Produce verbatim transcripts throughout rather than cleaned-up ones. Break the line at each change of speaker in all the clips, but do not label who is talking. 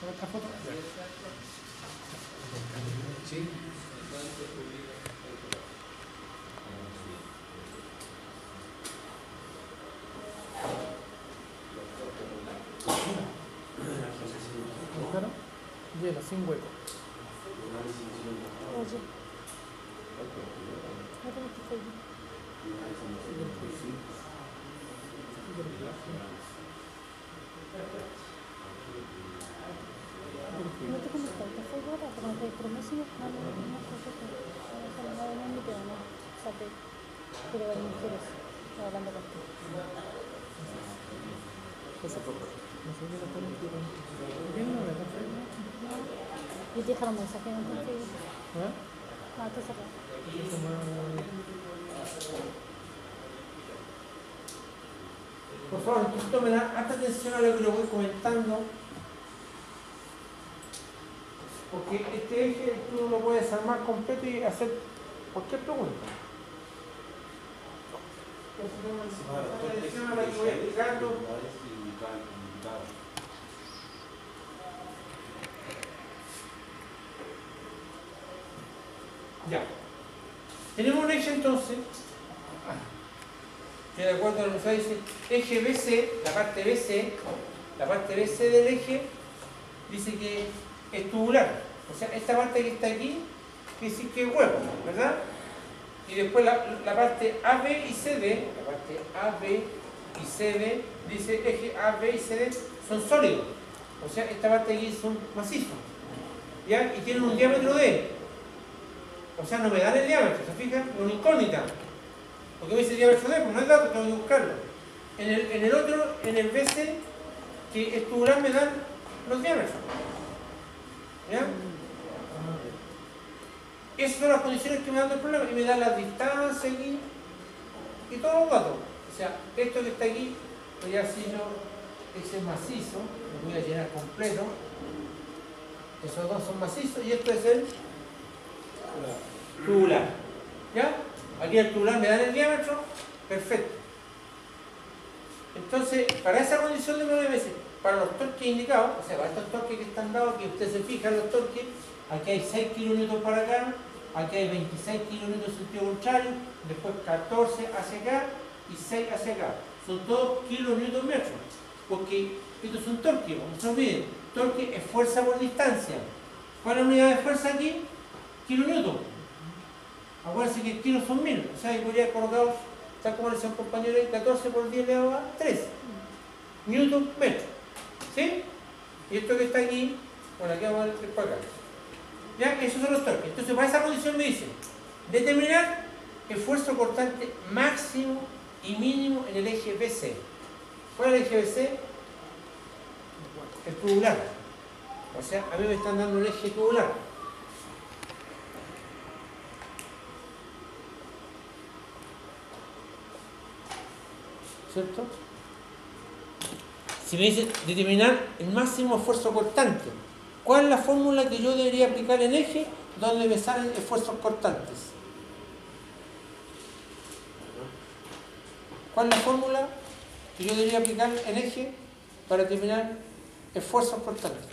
esta foto?
Sí.
Claro, lleno, sin hueco.
Oye. Ahora me estoy no te conectaste a Facebook ahora, pero me promesio, no, no, no, no, no, no, no, sabe, quiero ver mujeres, estoy hablando contigo.
Eso poco. No sé qué lo ponen, pero... ¿Bien no me da Facebook?
Y te dejaron mensaje en el Facebook.
¿Eh?
No, está cerrado.
Eso más... Por favor, entonces tomen harta atención a lo que les voy comentando, porque este eje tú lo puedes armar completo y hacer cualquier pregunta. Entonces, tomen atención a lo que voy explicando. Ya. Tenemos un eje entonces, que de acuerdo a lo que se dice, eje B C, la parte B C, la parte B C del eje, dice que es tubular. O sea, esta parte que está aquí, quiere decir que es huevo, ¿verdad? Y después la, la parte A, B y C D, la parte A, B y C D, dice eje A, B y C D son sólidos. O sea, esta parte de aquí son macizos. ¿Ya? Y tienen un diámetro D. O sea, no me dan el diámetro, ¿se fijan? Es una incógnita. Porque me dice diámetro D, pues no es dato, tengo que buscarlo. En el, en el otro, en el B C, que es tubular, me dan los diámetros. ¿Ya? Esas son las condiciones que me dan el problema. Y me dan las distancias aquí y todos los datos. O sea, esto que está aquí, pues ya si yo, ese es macizo, lo voy a llenar completo. Esos dos son macizos y esto es el tubular. ¿Ya? Aquí el tubular me dan el diámetro, perfecto. Entonces, para esa condición de nueve veces, para los torques indicados, o sea, para estos torques que están dados, que ustedes se fijan los torques, aquí hay seis kilonewtons para acá, aquí hay veintiséis kilonewtons en sentido contrario, después catorce hacia acá y seis hacia acá. Son todos kilonewtons metros, porque esto es un torque, no se olviden, torque es fuerza por distancia. ¿Cuál es la unidad de fuerza aquí? Kilonewton. Acuérdense que kilos son mil, o sea, yo podría colocar, tal como le decía un compañero ahí, catorce por diez elevado a tres newton metro. ¿Sí? Y esto que está aquí, bueno, aquí vamos a ver para acá. ¿Ya? Esos son los torques. Entonces, para esa condición me dice, determinar esfuerzo cortante máximo y mínimo en el eje B C. ¿Cuál es el eje B C? El tubular. O sea, a mí me están dando un eje tubular. ¿Cierto? Si me dice determinar el máximo esfuerzo cortante, ¿cuál es la fórmula que yo debería aplicar en eje donde me salen esfuerzos cortantes? ¿Cuál es la fórmula que yo debería aplicar en eje para determinar esfuerzos cortantes?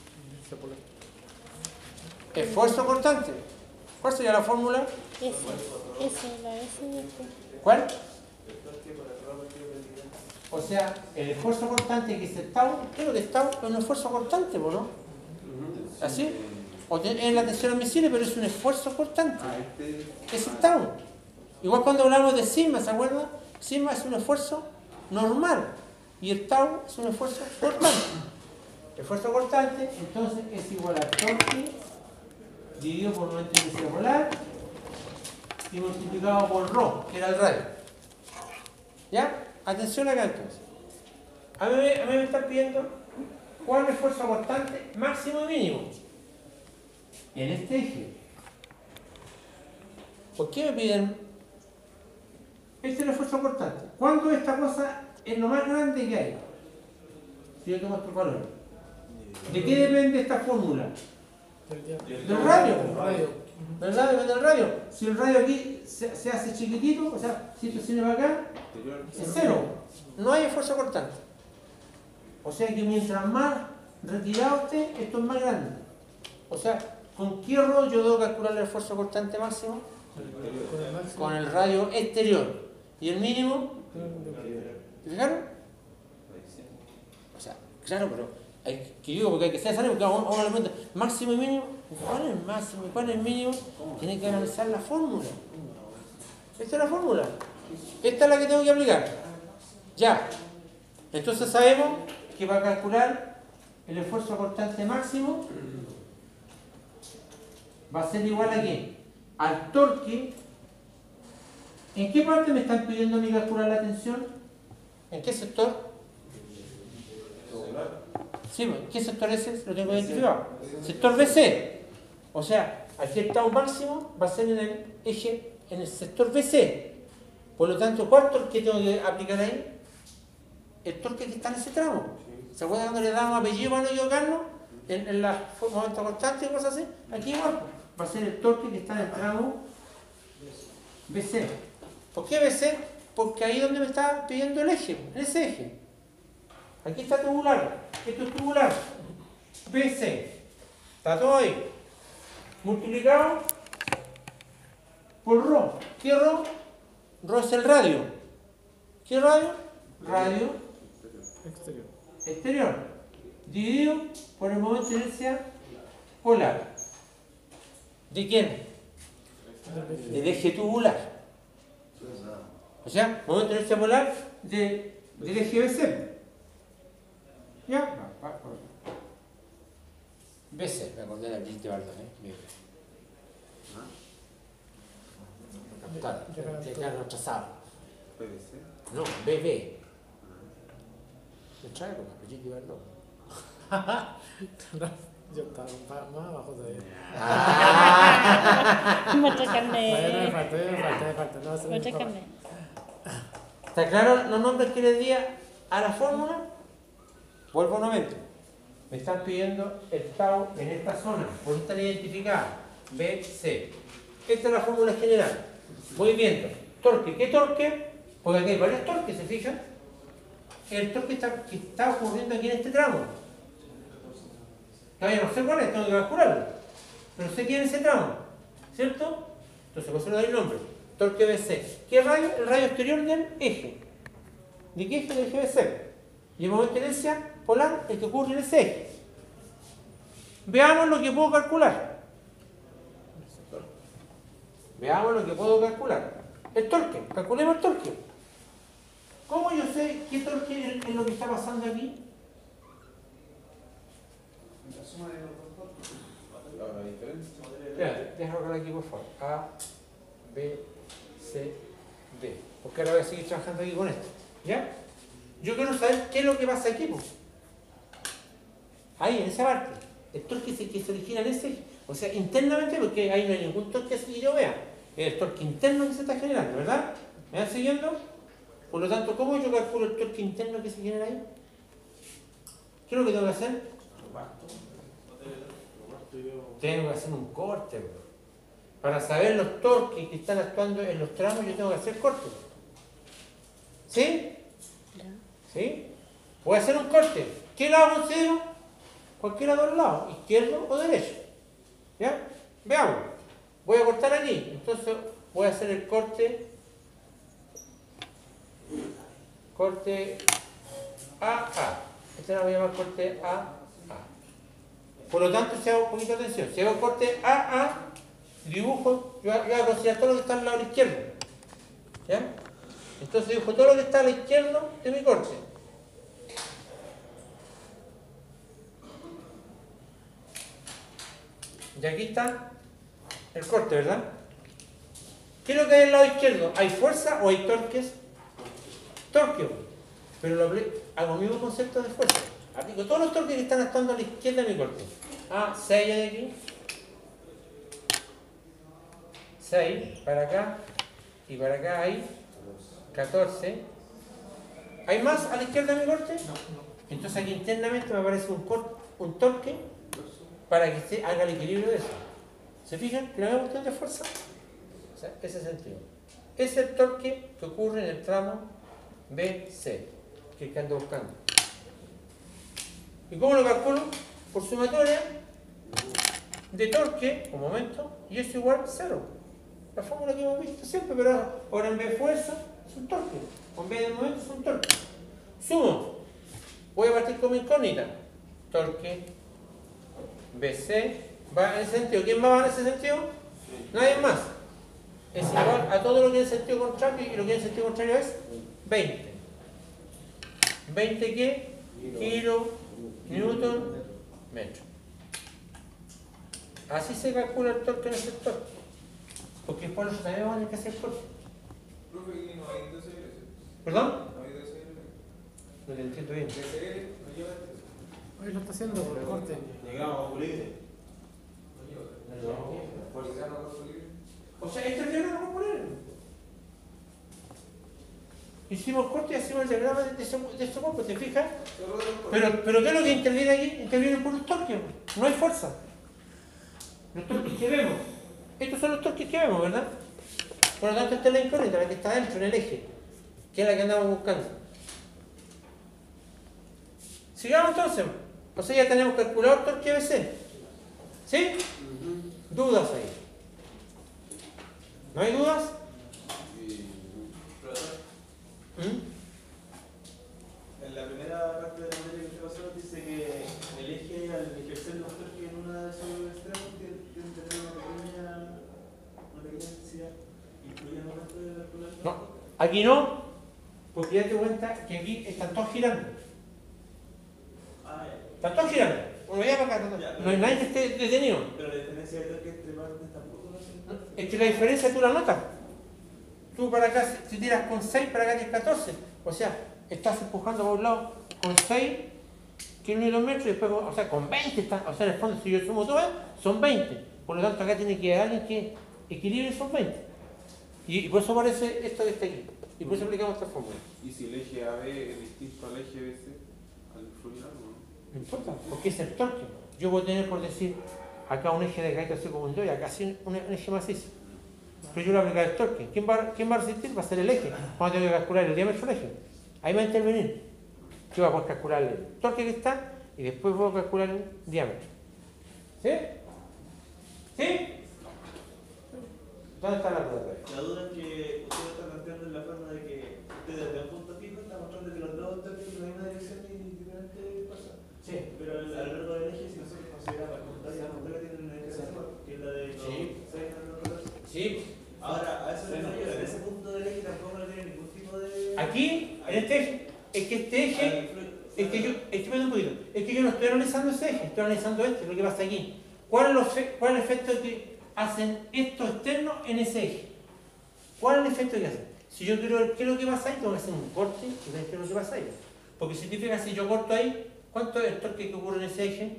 Esfuerzo cortante. ¿Cuál sería la fórmula?
S, S, la S de este.
¿Cuál? O sea, el esfuerzo cortante que es el tau, ¿qué es lo que es tau? Es un esfuerzo cortante, ¿no? ¿Así? O es la tensión admisible, pero es un esfuerzo cortante. Es el tau. Igual cuando hablamos de sigma, ¿se acuerdan? Sigma es un esfuerzo normal y el tau es un esfuerzo cortante. Esfuerzo cortante, entonces, es igual a torque dividido por momento inicial molar y multiplicado por rho, que era el radio. ¿Ya? Atención acá entonces. A mí, a mí me están pidiendo cuál es el esfuerzo cortante máximo y mínimo en este eje. ¿Por qué me piden? Este es el esfuerzo cortante. ¿Cuándo esta cosa es lo más grande que hay? Si yo tomo estos valores. ¿De qué depende esta fórmula? Del radio. ¿Verdad? Depende del radio. Si el radio aquí se, se hace chiquitito, o sea, si esto se viene para acá, es cero. No hay esfuerzo cortante. O sea que mientras más retirado usted, esto es más grande. O sea, ¿con qué error yo debo calcular el esfuerzo cortante máximo? Con el radio exterior. ¿Y el mínimo? ¿Se fijaron? O sea, claro, pero hay que digo porque hay que ser saber, porque a uno le pregunta máximo y mínimo. ¿Cuál es el máximo y cuál es el mínimo? Tiene que analizar la fórmula. Esta es la fórmula. Esta es la que tengo que aplicar. Ya. Entonces sabemos que para calcular el esfuerzo cortante máximo va a ser igual a ¿qué? Al torque. ¿En qué parte me están pidiendo a mí calcular la tensión? ¿En qué sector? Sí, ¿en qué sector es ese? Lo tengo identificado. Sector B C. O sea, aquí el tau máximo va a ser en el eje, en el sector B C. Por lo tanto, ¿cuál torque tengo que aplicar ahí? El torque que está en ese tramo. ¿Se acuerdan cuando le damos apellido para no equivocarnos? En, en los momentos constantes y cosas así. Aquí igual va a ser el torque que está en el tramo B C. ¿Por qué B C? Porque ahí es donde me está pidiendo el eje, en ese eje. Aquí está tubular, esto es tubular. B C. Está todo ahí. Multiplicado por ρ. ¿Qué ρ? ρ es el radio. ¿Qué radio? Radio
exterior.
exterior. Dividido por el momento de inercia polar. ¿De quién? Del eje tubular. O sea, momento de inercia polar de, del eje B C. ¿Ya? B C, me acordé de la Brigitte Bardot, ¿eh? Claro, claro, retrasado.
P V C.
No, B B. De otra época, Brigitte Bardot.
Yo estaba más, más abajo todavía.
Ah.
Muestra
Todavía no me
carnet.
falta, todavía me falta, me falta. No, se me
Muestra
escapa.
carnet.
¿Está claro los nombres que les di a la fórmula? Vuelvo nuevamente. Me están pidiendo el tau en esta zona, por esta identificada, B C. Esta es la fórmula general. Voy viendo. Torque, ¿qué torque? Porque aquí hay varios torques, ¿se fijan? El torque está, que está ocurriendo aquí en este tramo. Todavía no sé cuál es, tengo que calcularlo. Pero sé quién es ese tramo, ¿cierto? Entonces, por eso le doy el nombre. Torque B C. ¿Qué radio? El radio exterior del eje. ¿De qué eje? Del eje B C. Y el momento de inercia polar, el que ocurre en ese eje. Veamos lo que puedo calcular. Veamos lo que puedo calcular. El torque. Calculemos el torque. ¿Cómo yo sé qué torque es lo que está pasando aquí?
La suma de los dos torques. La diferencia.
Espérate, déjame colocar aquí por favor. A, B, C, D. Porque ahora voy a seguir trabajando aquí con esto. ¿Ya? Yo quiero saber qué es lo que pasa aquí, pues. Ahí, en esa parte. El torque que se, que se origina en ese eje. O sea, internamente, porque ahí no hay ningún torque así que yo vea. Es el torque interno que se está generando, ¿verdad? ¿Me van siguiendo? Por lo tanto, ¿cómo yo calculo el torque interno que se genera ahí? ¿Qué es lo que tengo que hacer? Tengo que hacer un corte, bro. Para saber los torques que están actuando en los tramos, yo tengo que hacer cortes. ¿Sí? ¿Sí? Voy a hacer un corte. ¿Qué lado considero? Cualquiera de los lados, izquierdo o derecho. ¿Ya? Veamos. Voy a cortar aquí. Entonces voy a hacer el corte. Corte A A. Este lo voy a llamar corte A A. Por lo tanto, si hago un poquito de atención, si hago corte A A, dibujo, yo, yo voy a considerar todo lo que está al lado izquierdo. ¿Ya? Entonces dibujo todo lo que está a la izquierda de mi corte. Y aquí está el corte, ¿verdad? ¿Qué es lo que hay al lado izquierdo? ¿Hay fuerza o hay torques? Torque. Pero lo aplico, hago el mismo concepto de fuerza. Aplico todos los torques que están actuando a la izquierda de mi corte. Ah, seis de aquí. seis para acá. Y para acá hay catorce. ¿Hay más a la izquierda de mi corte?
No, no.
Entonces aquí internamente me aparece un, cor un torque para que se haga el equilibrio de eso. ¿Se fijan? ¿La misma cuestión de fuerza? O sea, ese sentido. Es el torque que ocurre en el tramo B C, que es el que ando buscando. ¿Y cómo lo calculo? por sumatoria de torque, un momento, y eso igual cero. La fórmula que hemos visto siempre, pero ahora en vez de fuerza es un torque, o en vez de momento es un torque. Sumo, voy a partir con mi incógnita. Torque B C va en ese sentido. ¿Quién más va en ese sentido? Nadie más. Es igual a todo lo que es en sentido contrario, y lo que es en sentido contrario es veinte. ¿veinte qué? Kilo, newton, metro. Así se calcula el torque en el sector. Porque después los también van a tener que hacer corte.
Profe, ¿y no hay D C L?
¿Perdón?
¿No hay D C L?
No te entiendo bien.
D C L no lleva D C L.
Hoy lo está haciendo por corte.
Llegamos a libre.
No lleva. ¿Por qué no cuerpo libre?
O sea, este diagrama lo vamos a poner. Hicimos corte y hacemos el diagrama de ese, de ese cuerpo, ¿te fijas?
Solo del cuerpo.
Pero, pero ¿qué es lo que interviene aquí? Interviene por los torques. No hay fuerza. Los torques que vemos. Estos son los torques que vemos, ¿verdad? Por lo tanto, esta es la incógnita, la que está dentro, en el eje, que es la que andamos buscando. Sigamos entonces. O sea, ya tenemos calculado el torque B C. ¿Sí? ¿Dudas ahí? ¿No hay dudas? ¿Mm?
En la primera parte de la materia que se pasó dice que el eje al ejercer los torques en una de sus extremos tiene que tener una pequeña, una pequeña densidad. ¿Incluye el momento de calcular?
No, aquí no, porque ya te cuenta que aquí están todos girando.
Ah, ya.
Están todos girando. Uno ya para acá,
Ya,
no hay nadie que esté detenido.
Pero la diferencia de torque entre partes tampoco lo hace.
Es que la diferencia tú la notas. Tú para acá, si tiras con seis, para acá tienes catorce. O sea, estás empujando por un lado con seis kilómetros y después, o sea, con veinte. Está, o sea, en el fondo, si yo sumo todo, son veinte. Por lo tanto, acá tiene que haber alguien que equilibre esos veinte. Y, y por eso aparece esto que está aquí. Y por eso aplicamos esta fórmula.
¿Y si el eje A B es distinto al eje B C? ¿Al fluido?
No importa, porque es el torque. Yo puedo tener, por decir, acá un eje de gaita así como un yo y acá sí un, un eje macizo. Pero yo le voy a aplicar el torque. ¿Quién va, ¿Quién va a resistir? Va a ser el eje. Vamos a tener que calcular el diámetro del eje. Ahí va a intervenir. Yo voy a poder calcular el torque que está y después voy a calcular el diámetro. ¿Sí? ¿Sí? ¿Dónde está la duda?
La duda es que usted está planteando en la forma de que usted desde un punto fijo está mostrando que los dos torques en la misma dirección y diferente fuerza.
Sí.
Pero a lo largo del eje, si nosotros consideramos la contraria, la contraria tiene una diferencia, que es la de los
Sí.
seis menos los catorce.
Sí.
Ahora, a eso me refiero, en ese punto del eje tampoco no tiene ningún tipo de...
Aquí, en este eje, es que este eje, es que yo, es que, un poquito, es que yo no estoy analizando ese eje, estoy analizando este, lo que pasa aquí. ¿Cuál es, los, cuál es el efecto que hacen estos externos en ese eje? ¿Cuál es el efecto que hacen? Si yo quiero ver qué es lo que pasa ahí, tengo que hacer un corte y ver qué es lo que pasa ahí. Porque si te fijas, si yo corto ahí, ¿cuánto es el torque que ocurre en ese eje?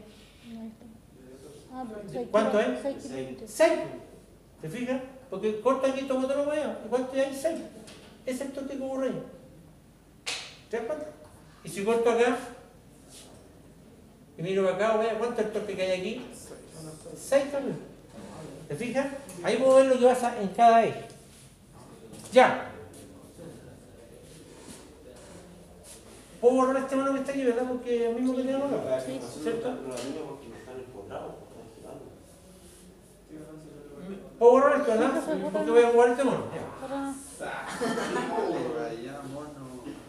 Ah, pero seis
¿Cuánto
kilo-
es?
seis kilómetros.
seis. ¿Te fijas? Porque corto aquí, tomo todo lo que veo. ¿Y cuánto hay? seis. Ese es el torque que ocurre ahí. ¿Te das cuenta? Y si corto acá, y miro acá, vea cuánto es el torque que hay aquí. seis también. ¿Te fijas? Ahí puedo ver lo que pasa en cada eje. Ya. Puedo borrar este mano que está aquí, ¿verdad? Porque es el mismo que tenemos acá.
Sí.
¿Cierto?
Porque no están encontrados, están girando.
¿Puedo borrar esto,
Sí,
verdad?
pues, borra.
Porque voy a jugar este mono. Ya.
Para-
Allá, mono.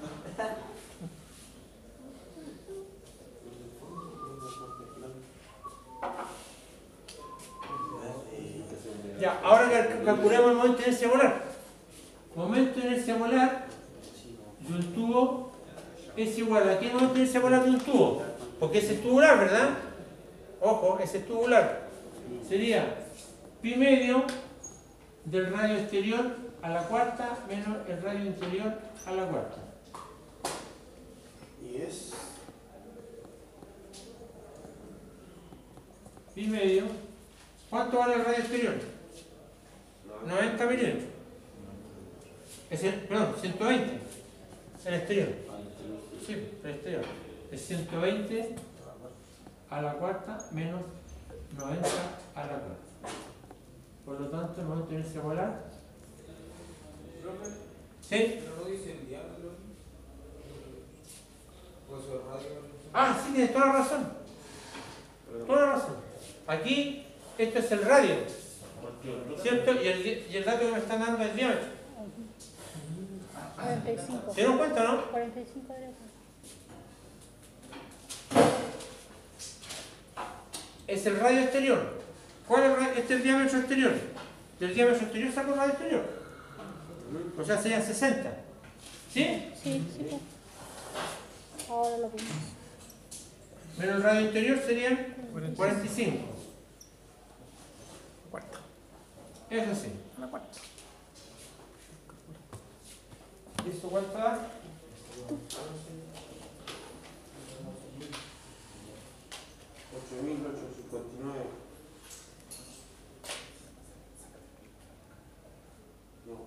Ya, ahora cal- calculemos el momento de inercia molar. Momento de inercia molar de un tubo es igual a qué momento de inercia molar de un tubo. Porque ese es tubular, ¿verdad? Ojo, ese es tubular. Sería pi medio del radio exterior a la cuarta menos el radio interior a la cuarta.
Y es.
Pi medio. ¿Cuánto vale el radio exterior? noventa milímetros. Es el, perdón, ciento veinte. El exterior. Sí, el exterior. Es ciento veinte a la cuarta menos noventa a la cuarta. Por lo tanto, el momento de inercia molar.
Profe,
¿Sí?
pero no dice el diámetro. Pues el radio.
Ah, sí, tienes toda la razón. Aquí, esto es el radio, ¿cierto? Y el, y el dato que me están dando es el diámetro.
cuarenta y cinco.
¿Se dieron cuenta, no?
cuarenta y cinco derecha.
Es el radio exterior. ¿Cuál es el, radio? Este es el diámetro exterior. Del diámetro exterior saco el radio exterior. O sea, serían sesenta. ¿Sí?
Sí, sí, pues. Ahora lo vimos.
Menos el radio interior serían cuarenta y cinco.
Cuarto.
Eso sí.
La cuarta.
¿Listo? ¿Cuánto da?
ocho mil ochocientos cincuenta y nueve. No.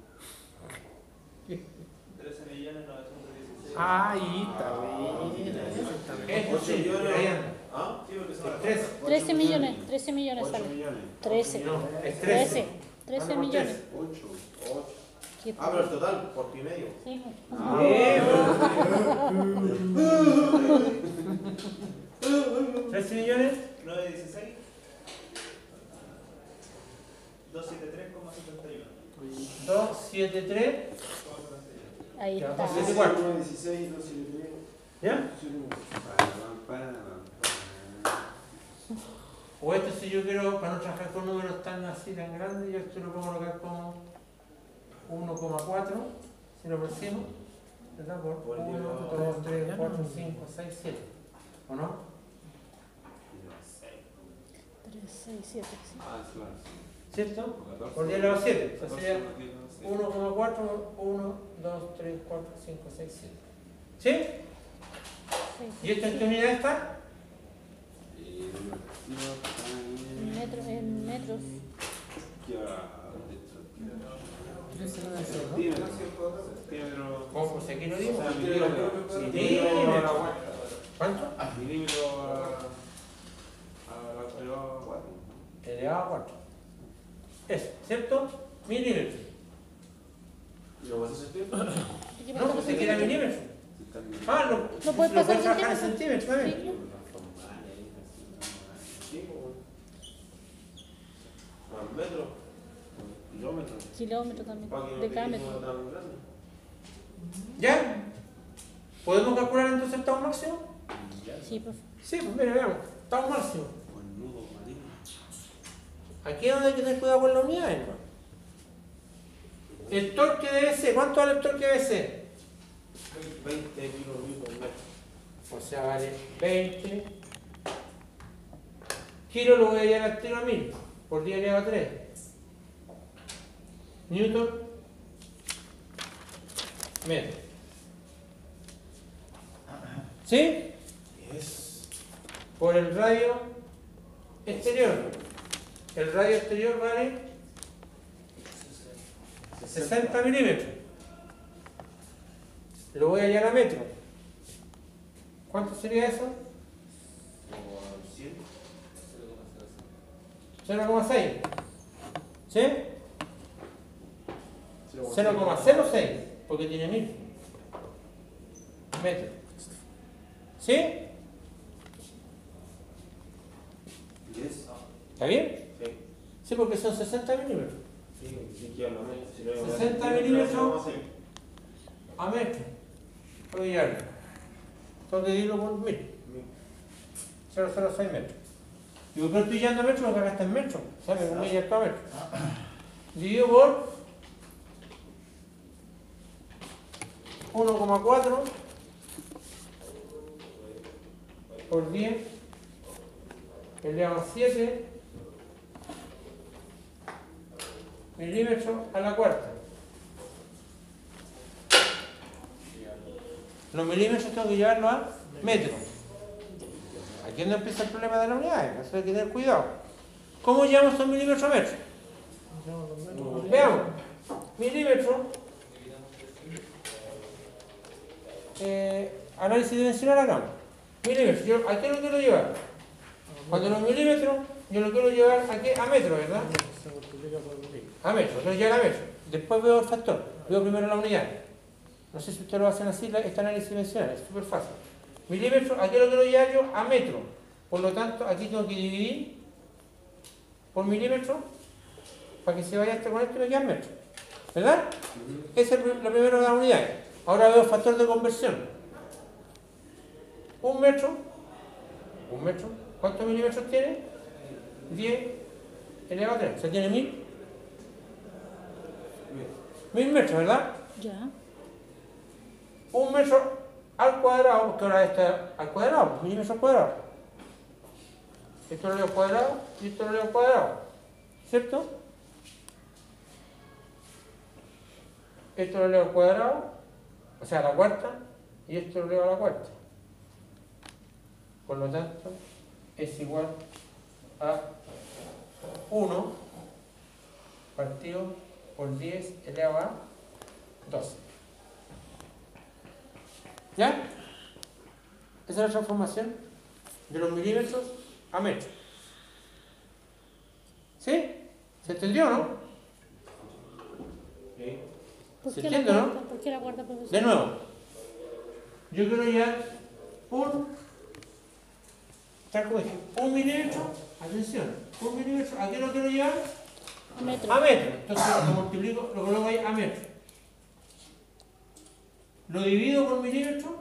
trece millones novecientos dieciséis.
Ahí está bien.
Eso
ocho
sí,
millones.
ahí anda.
¿Ah?
Sí, porque son
Es tres.
trece millones, trece millones
ocho
sale.
millones.
trece.
No, es trece.
trece. trece
Anda por
millones.
ocho. ocho.
¿Qué
Ah, pero el total, por y medio.
Sí, pues.
Ah,
¿trece millones?
nueve dieciséis. doscientos setenta y tres coma setenta y uno.
doscientos setenta y tres.
Ahí
Ya,
está.
pues, igual.
dieciséis,
¿Ya? O esto si yo quiero, para no trabajar con números tan así, tan grandes, yo esto lo puedo colocar como uno coma cuatro, si lo aproximo, ¿verdad? Por uno, dos, tres, cuatro, cinco, seis, siete. ¿O no?
tres, seis, siete. Sí.
Ah, claro.
¿Cierto? Por diez elevado a siete. O sea, sería uno coma cuatro, uno, dos, tres, cuatro, cinco, seis, siete. ¿Sí?
Seis,
¿Y esto en
sí.
qué unidad está?
En metros, en metros.
trece nueve cero.
¿Cómo? Pues aquí lo digo.
Milímetro.
¿Cuánto?
Milímetro a la elevado a cuatro.
Elevado a cuatro. Eso, ¿cierto? Milímetros.
¿Y lo vas a hacer tú?
No, pues se queda milímetros. Ah, lo,
¿No puedes
lo
pasar
puedes trabajar en
centímetros?
centímetros también.
Sí,
Sí, ¿Más metros? ¿Kilómetros?
kilómetros también.
Para que no
De
te
cada
quede
metro.
tan grande.
¿Ya? ¿Podemos calcular entonces el tau máximo?
Sí, profe.
Sí, pues mira, veamos. Tau máximo.
Con nudo marino.
Aquí es donde hay que tener cuidado con la unidad, hermano. El torque debe ser, ¿cuánto vale el torque debe ser?
veinte kilómetros por metro.
O sea, vale veinte. Kilo lo voy a llevar al tiro a mil, por diez elevado a tres. Newton, metro. ¿Sí?
Yes.
Por el radio exterior. El radio exterior vale sesenta milímetros. Lo voy a llevar a metro. ¿Cuánto sería eso? cero coma seis. ¿Sí? cero coma cero seis, porque tiene mil metros. ¿Sí?
Yes.
¿Está bien?
Sí.
Sí, porque son sesenta milímetros.
Sí, sí, que hablo, ¿no? Si lo-
sesenta
si lo-
milímetros.
Sí.
A metro. Voy a llevarlo. Entonces dividirlo por mil. cero coma cero seis metros. ¿Y por qué estoy llevando a metros? Porque acá está en metros. ¿Sabes? Como ya está a metros. Dividido por uno coma cuatro por diez elevado a siete milímetros a la cuarta. Los milímetros tengo que llevarlos a metros. Aquí es donde empieza el problema de la unidad, eso hay que tener cuidado. ¿Cómo llevamos estos milímetros a metros? Veamos. Milímetros. Eh, análisis dimensional hagamos. Milímetros. Yo, ¿a qué lo quiero llevar? Cuando los milímetros, yo lo quiero llevar a, qué? A metro, ¿verdad?
Se multiplica por mil.
A metro, lo quiero llevar a metro. Después veo el factor. Veo primero la unidad. No sé si ustedes lo hacen así, este análisis dimensional, es súper fácil. Milímetros, aquí lo quiero llevar yo a metro. Por lo tanto, aquí tengo que dividir por milímetro para que se vaya hasta con esto y me quedan metros. ¿Verdad? Esa es la primera de las unidades. Ahora veo el factor de conversión. Un metro, un metro, ¿cuántos milímetros tiene? diez elevado a tres, o sea, tiene mil. Mil metros, ¿verdad?
Ya.
Un metro al cuadrado, porque ahora está al cuadrado, milímetros cuadrados. Esto lo leo cuadrado y esto lo leo cuadrado, ¿cierto? Esto lo leo al cuadrado, o sea, a la cuarta, y esto lo leo a la cuarta. Por lo tanto, es igual a uno partido por diez elevado a doce. ¿Ya? Esa es la transformación de los milímetros a metros. ¿Sí? ¿Se entendió o no? ¿Sí?
¿Por
¿Se
qué la
entiende, no?
cuarta? ¿Por qué la cuarta, profesor?
De nuevo, yo quiero llevar un, tal como dije, un milímetro, atención, un milímetro, ¿a qué lo quiero llevar?
A metro.
A metro. Entonces lo multiplico, lo coloco ahí a metro. Lo divido por milímetro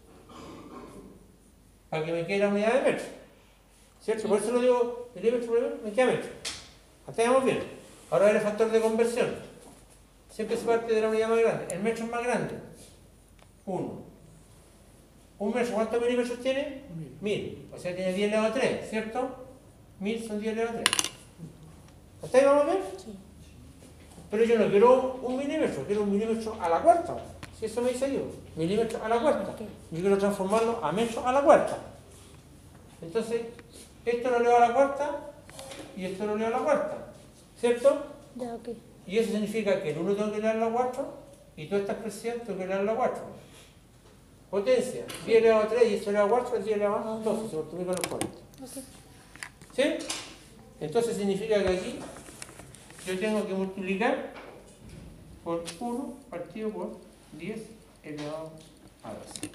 para que me quede la unidad de metro. ¿Cierto? Por eso lo digo milímetro por milímetro, me queda metro. Hasta ahí vamos bien. Ahora el factor de conversión. Siempre se parte de la unidad más grande. El metro es más grande. uno. ¿Un metro cuántos milímetros tiene? mil. O sea, tiene diez elevado a tres, ¿cierto? mil son diez elevado a tres. ¿Hasta ahí vamos bien?
Sí.
Pero yo no quiero un milímetro, quiero un milímetro a la cuarta. Si eso me dice yo, milímetro a la cuarta. Yo quiero transformarlo a metro a la cuarta. Entonces, esto lo leo a la cuarta y esto lo leo a la cuarta. ¿Cierto?
Ya, ok.
Y eso significa que el uno tengo que leer la cuatro y toda esta expresión tengo que leer la cuatro. Potencia, diez elevado a tres y esto elevado a cuatro es diez elevado a doce, se multiplican los cuarenta.
Ok.
¿Sí? Entonces significa que aquí yo tengo que multiplicar por uno partido por diez elevado a doce.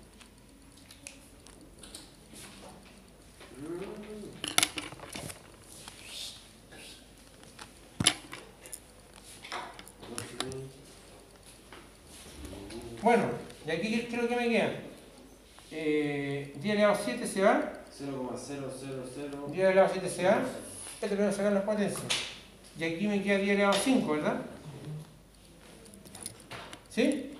Bueno, y aquí ¿qué es lo que me queda? Eh, diez elevado a siete se va.
cero coma cero cero cero.
diez elevado a siete se va. Esto voy a sacar las potencias. Y aquí me queda diez elevado a cinco, ¿verdad? ¿Sí?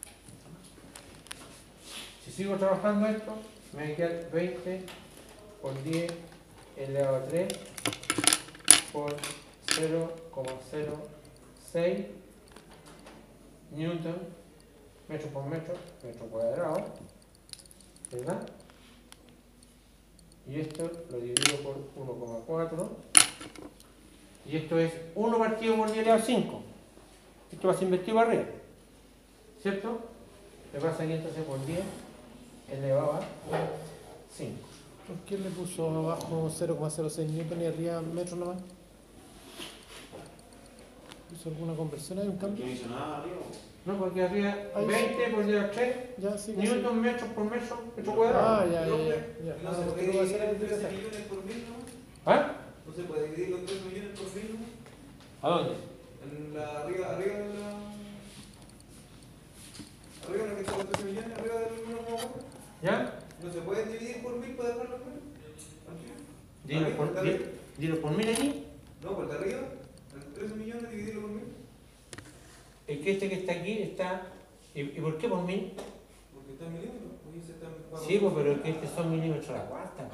Si sigo trabajando esto, me queda veinte por diez elevado a tres por cero coma cero seis newton, metro por metro, metro cuadrado, ¿verdad? Y esto lo divido por uno coma cuatro. Y esto es uno partido por diez elevado a cinco. Esto va a ser invertido para arriba. ¿Cierto? Me pasa aquí entonces por diez elevado a cinco.
¿Por qué le puso abajo cero coma cero seis newton y arriba metro nomás? ¿Hizo alguna conversión? ¿Hay un cambio?
No hizo nada arriba.
No, porque arriba veinte por diez a tres
Ya, sí. que sí.
newton metros por metro, metro cuadrado.
Ah, ya, ya, ya. ya.
No
Ah,
se
es
puede
que no va a ser
dividir
el
trece
detalle.
millones por mil, ¿no?
¿Ah?
No se puede dividir los tres millones por mil, ¿no?
¿A dónde?
En la, arriba, arriba de la... Arriba en la que está los trece millones, arriba del uno coma cuatro.
¿Ya?
¿No se puede dividir por mil para dejarlo fuera?
Dilo por, dilo, dilo por mil aquí.
No, por el de arriba, el trece millones dividirlo por mil.
Es que este que está aquí está... ¿Y, y por qué por mil?
Porque está en milímetros. Ahí se está en-
Sí, pues, pero es que estos son milímetros a la cuarta.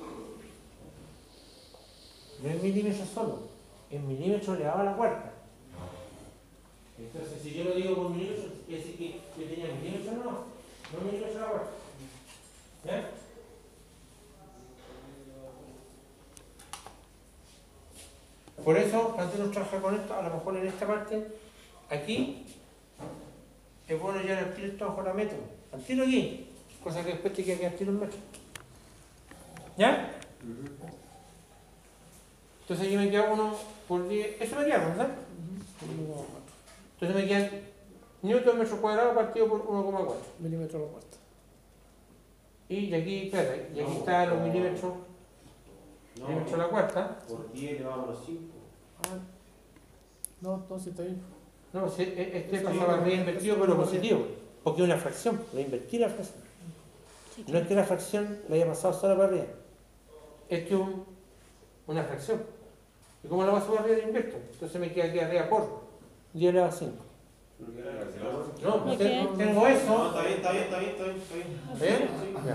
No es milímetros solo, es milímetros elevado a la cuarta. Entonces, si yo lo digo por milímetros, quiere decir que yo tenía milímetros, no, no milímetros a la cuarta. ¿Ya? Por eso, cuando uno trabaja con esto, a lo mejor en esta parte, aquí, es bueno ya el tiro esto bajo la metro. Al tiro aquí, cosa que después te queda que al tiro en metro. ¿Ya? Entonces aquí me queda uno por diez, eso me queda, ¿verdad? Entonces me quedan newton metro cuadrado partido por uno coma cuatro.
Milímetro a la cuarta.
Y aquí, espera, y aquí están los milímetros.
No,
milímetros metros a la cuarta.
Por diez elevado a los cinco.
Ah, no, entonces está bien.
No, si este pasaba arriba invertido, pero positivo. Porque es una fracción, lo invertí la fracción.
Sí,
No es que la fracción la haya pasado sola para arriba. Esto es un, una fracción. ¿Y cómo la paso para arriba la invierto? Entonces me queda aquí arriba por diez elevado a cinco. No,
¿Por
te-
qué?
tengo
No,
eso.
está bien, está bien, está bien, está bien. Está bien.
¿Ven?
Sí.
Ya.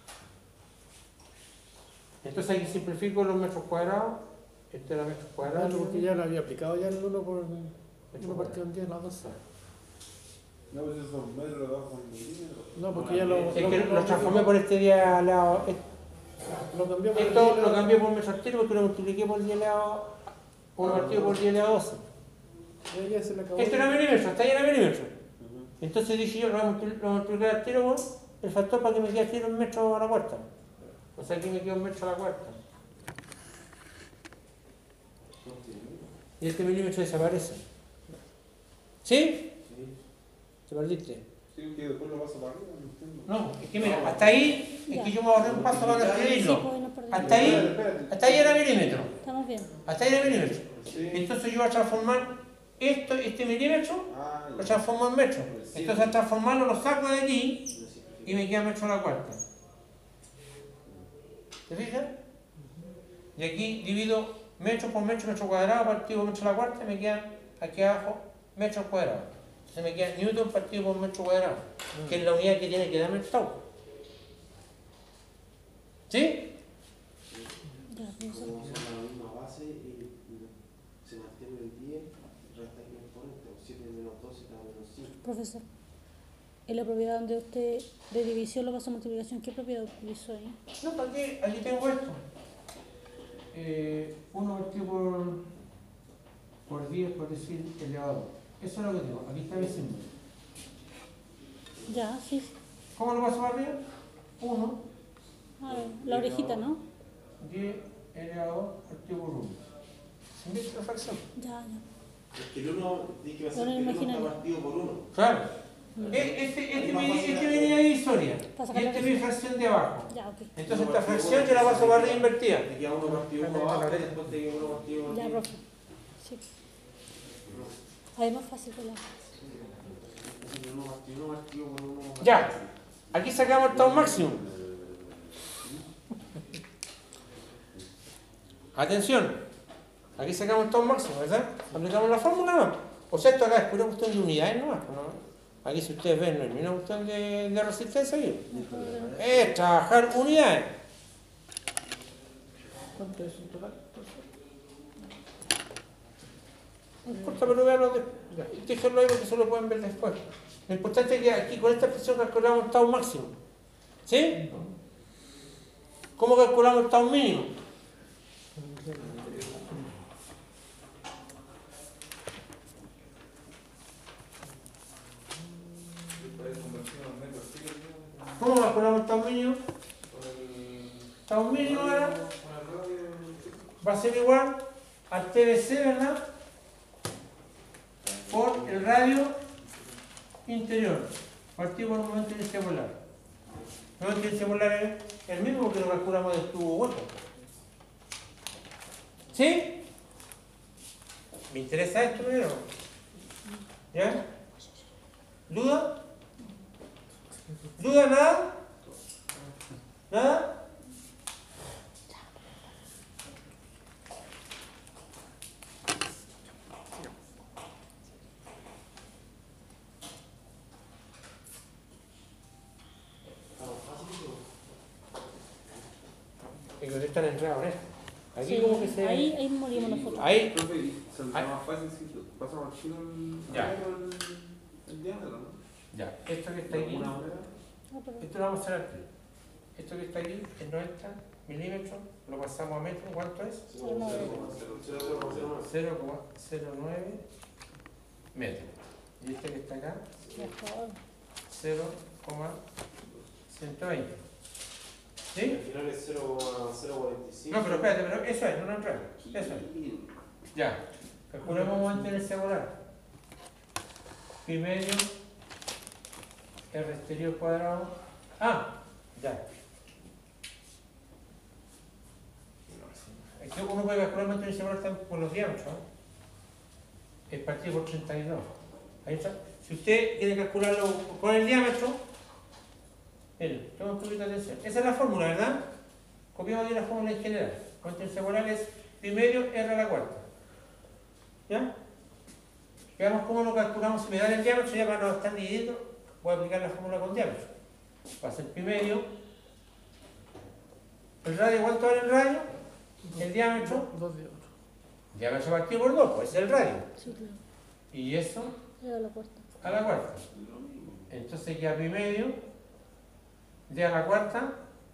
Entonces aquí simplifico los metros cuadrados. Este era metros cuadrados.
Claro, porque ya lo había aplicado ya el uno por
Metros
uno partido en diez, las dos.
No, pues esos metros lo bajo en milímetros.
No, porque ya lo,
Es que lo transformé por este día al lado.
lo cambió por
Esto
el-
lo cambié por metro artero porque lo multipliqué por diez elevado. Un partido por diez elevado a doce.
Ya, ya se le acabó.
Esto era milímetro, está ahí era milímetro. Entonces dije yo, lo voy a multipl- lo voy a multiplicar al tiro por el factor para que me quede al tiro un metro a la cuarta. O sea, aquí me queda un metro a la cuarta. Y este milímetro desaparece. ¿Sí? ¿Te perdiste?
Sí, que después lo paso para arriba, no entiendo.
No, es que mira, hasta ahí es que yo me ahorré un paso para
Sí,
escribirlo.
pues, no perdemos.
Hasta ahí,
Espérate, espérate.
hasta ahí era milímetro.
Estamos bien.
Hasta ahí era milímetro.
Sí.
Entonces yo voy a transformar esto, este milímetro,
Ah,
lo
ya.
transformo en metro. Entonces al transformarlo lo saco de aquí y me queda metro a la cuarta. ¿Te fijas? Y aquí divido metro por metro, metro cuadrado, partido por metro a la cuarta, y me quedan aquí abajo metros cuadrados. Entonces me queda newton partido por metro cuadrado, que es la unidad que tiene que darme el tau. ¿Sí?
Ya, profesor.
Como son la misma base y y se mantiene el diez, resta el exponente, o siete menos doce da menos cinco.
Profesor, en la propiedad donde usted de división lo pasó a multiplicación, ¿qué propiedad utilizó ahí?
No, ¿para qué? Aquí tengo esto. Eh, uno partido por, por diez, por decir, elevado. Eso es lo que tengo. Aquí está mi símbolo.
Ya, sí.
¿Cómo lo paso para arriba? uno,
Ah, la orejita, ¿no?
diez elevado partido por uno. ¿Se invierte la fracción?
Ya, ya.
Es que el uno dice que va a ser
Uno
que el uno
imaginario.
está partido por uno.
Claro.
Mm.
E- Este, este,
Ahí más
mi-
fácil
este
hacer.
venía divisoria.
Para
Y
sacar la
este es mi fracción de abajo.
Ya, ok.
Entonces esta fracción yo la paso para arriba invertida.
Te queda uno partido uno abajo y después te queda uno partido por
Ya,
diez.
profe. Sí. Ahí es más fácil que la.
Uno partido uno partido por uno.
Ya. Aquí sacamos el tau máximo. Atención. Aquí sacamos el tau máximo, ¿verdad? Aplicamos la fórmula, ¿no? O sea, esto acá es pura cuestión de unidades nomás, ¿no? Aquí si ustedes ven, no es ni una cuestión de, de resistencia aquí. Es trabajar unidades.
¿Cuánto es en total?
No importa, pero veanlo después. Déjenlo ahí porque se lo pueden ver después. Lo importante es que aquí con esta expresión calculamos el tau máximo. ¿Sí? ¿Cómo calculamos el tau mínimo? ¿Cómo calculamos el tau mínimo? Tau mínimo era, va a ser igual al T B C, ¿verdad? Por el radio interior, partido por el momento interpolar. El momento interpolar es el mismo que lo calculamos del tubo hueco. ¿Sí? ¿Me interesa esto primero? ¿Ya? ¿Duda? ¿Duda nada? ¿Nada? Es que están entrados en esto. Aquí
Sí,
como que se...
ahí, ahí morimos nosotros.
Ahí,
Profe, y saldrá
Ay.
más fácil si pasamos al tiro el,
Ya.
el, el diámetro, ¿no?
ya, esto que está aquí,
Una manera.
Ah, pero-
esto lo vamos a hacer aquí. Esto que está aquí es noventa milímetros, lo pasamos a metro, ¿cuánto es?
cero coma nueve.
cero coma cero nueve metros. Y este que está acá,
Mejor.
cero coma ciento veinte.
Al
¿Sí?
final es cero coma cero cuarenta y cinco.
No, pero espérate, pero eso es, no nos entra. Eso es. Ya. Calculemos un momento en el celular. Pi medio, R exterior cuadrado. Ah, ya. Uno puede calcular el momento inicial polar por los diámetros. ¿eh? Es partido por treinta y dos. Ahí está. Si usted quiere calcularlo con el diámetro, miren, toma un poquito de atención. Esa es la fórmula, ¿verdad? Copiamos de la fórmula en general. El momento inicial polar es pi medio R a la cuarta. ¿Ya? Veamos cómo lo calculamos. Si me dan el diámetro, ya para no estar dividiendo, voy a aplicar la fórmula con diámetro. Va a ser pi medio. ¿El radio cuánto vale el radio? El diámetro.
Dos diámetros.
Diámetro partido por dos, pues es el radio.
Sí, claro.
Y eso
Era la cuarta.
a la cuarta. Entonces ya pi medio, d a la cuarta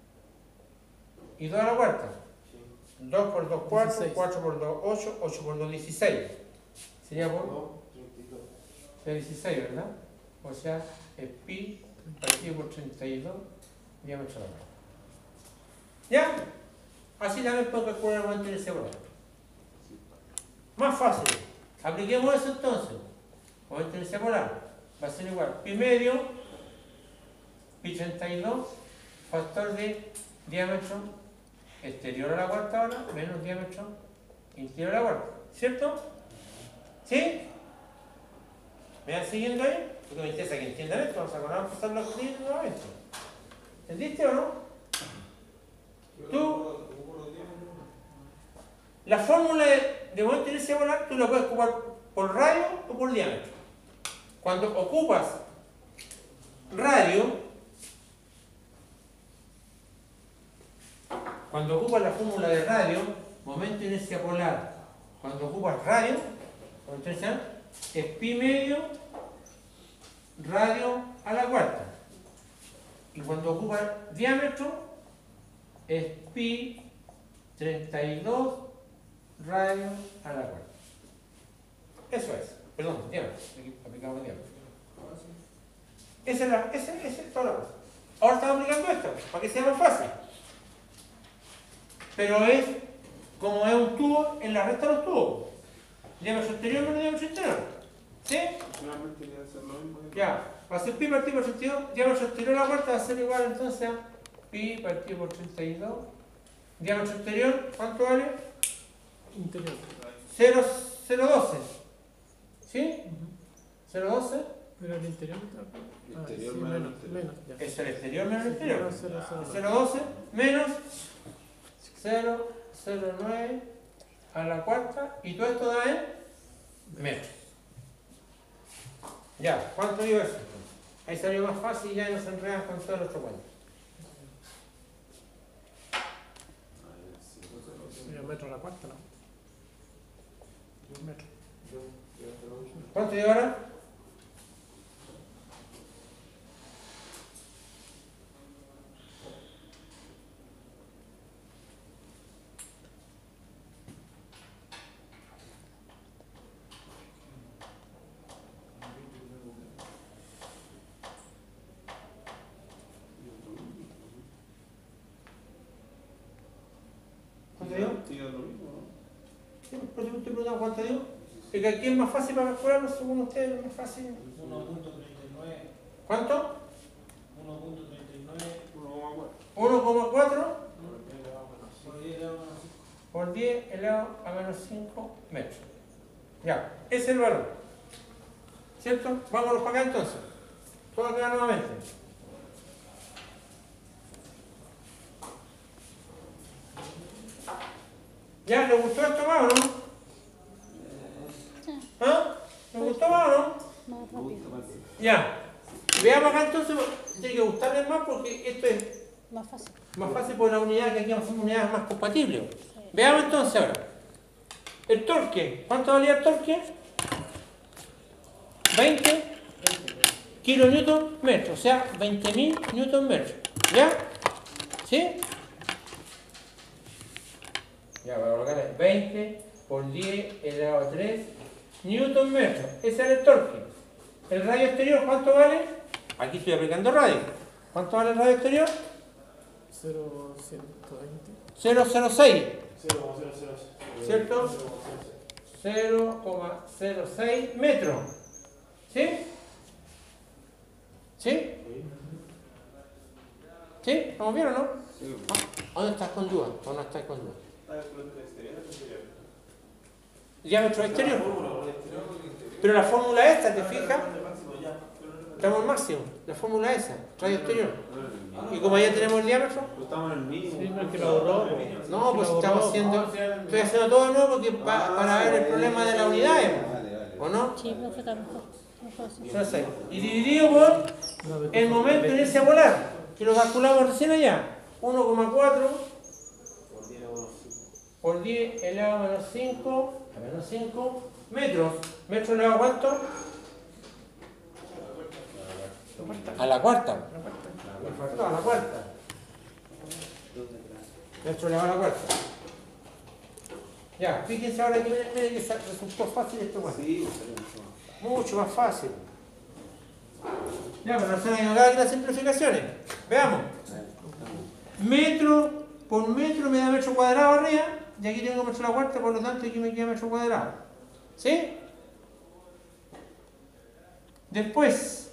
y dos a la cuarta. dos por dos, cuatro,
dieciséis.
cuatro por dos, ocho, ocho por dos, dieciséis. Sería por
dos, treinta y dos.
de dieciséis, ¿verdad? O sea, es pi partido por treinta y dos diámetro a la cuarta. ¿Ya? Así también puedo calcular el momento inicial polar. Más fácil. Apliquemos eso entonces. Momento inicial polar va a ser igual pi medio, pi treinta y dos, factor de diámetro exterior a la cuarta ahora, menos diámetro interior a la cuarta. ¿Cierto? ¿Sí? ¿Me van siguiendo ahí? Porque me interesa que entiendan esto. Vamos a poner a pasarlo a escribir nuevamente. ¿Entendiste o no? Tú, la fórmula de, de momento inicial polar, tú la puedes ocupar por radio o por diámetro. Cuando ocupas radio, cuando ocupas la fórmula de radio, momento inercia polar, cuando ocupas radio, momento inercial, es pi medio radio a la cuarta. Y cuando ocupas diámetro, es pi treinta y dos radio a la cuarta. Eso es. Perdón, diámetro. Aquí aplicamos diámetro. Esa es la, esa, esa es toda la cosa. Ahora estamos aplicando esto, para que sea más fácil. Pero es como es un tubo en la recta de los tubos. Diámetro exterior menos diámetro interior. ¿Sí?
Finalmente debe ser lo mismo.
Ya. Va a ser pi partido por treinta y dos. Diámetro exterior a la cuarta va a ser igual entonces a pi partido por treinta y dos. Diámetro exterior, ¿cuánto vale?
Interior.
cero coma doce. ¿Sí? cero coma doce.
Pero el interior. Ah,
Interior
sí,
menos
menos,
interior.
menos, ya.
Es el exterior menos el exterior.
cero coma
cero coma doce menos cero coma cero nueve a la cuarta. Y todo esto da en metros. Ya, ¿cuánto dio eso? Ahí salió más fácil y ya no se enredan con todo el otro cuento.
Un metro a la cuarta, ¿no? Un metro.
¿Cuánto dio ahora? ¿Cuánto dio?
Sigue lo mismo, ¿no?
Sí, por eso te preguntaba cuánto dio. Es que aquí es más fácil para calcularlo, según ustedes, es más fácil.
uno punto treinta y nueve.
¿Cuánto?
uno punto treinta y nueve.
uno coma cuatro
Por diez elevado a menos cinco.
por diez elevado a menos cinco metros. Ya, ese es el valor. ¿Cierto? Vámonos para acá entonces. Todo acá nuevamente. ¿Ya? ¿Le gustó esto más o no? ¿Ah? ¿Le gustó más o no?
Más rápido.
Ya. Veamos acá entonces, tiene que gustarles más porque esto es
Más fácil.
más fácil por la unidad, que aquí son unidades más compatibles. Veamos entonces ahora. El torque. ¿Cuánto valía el torque? veinte kilonewton metro, o sea, veinte mil newton metro. ¿Ya? ¿Sí? Ya, voy a colocar veinte por diez elevado a tres newton metro. Ese es el torque. El radio exterior, ¿cuánto vale? Aquí estoy aplicando radio. ¿Cuánto vale el radio exterior?
cero coma ciento veinte.
cero coma cero seis.
cero coma cero cero.
¿Cierto? cero coma cero seis metros. ¿Sí? ¿Sí? ¿Sí? ¿Estamos bien o no?
Sí.
¿Dónde estás con duda? ¿O no estás con duda?
¿Está calculando el exterior o el interior?
Diámetro exterior. Pero la fórmula esta, ¿te fijas? Estamos al máximo. La fórmula esa, radio exterior. Y como ya tenemos el diámetro,
Estamos en el mínimo.
Sí, porque lo ahorró. po.
no, pues
Lo
estamos
ahorró.
haciendo, estoy haciendo todo de nuevo porque pa- para ver el problema de las unidades, ¿o no?
Sí, profe, está mejor. Mejor así.
Son seis. Y dividido por el momento de inercia polar, que lo calculamos recién allá. uno coma cuatro por diez elevado a menos cinco, a menos cinco metros. ¿Metro elevado a cuánto? A la cuarta. Me faltó, a la cuarta. Metro elevado a la cuarta. Ya, fíjense ahora que mire que sa- resultó fácil esto, bueno.
Sí,
Mucho más fácil. Ya, pero no se han acá aquí las simplificaciones. Veamos. Metro por metro me da metro cuadrado arriba, y aquí tengo metro a la cuarta, por lo tanto aquí me queda metro cuadrado. ¿Sí? Después,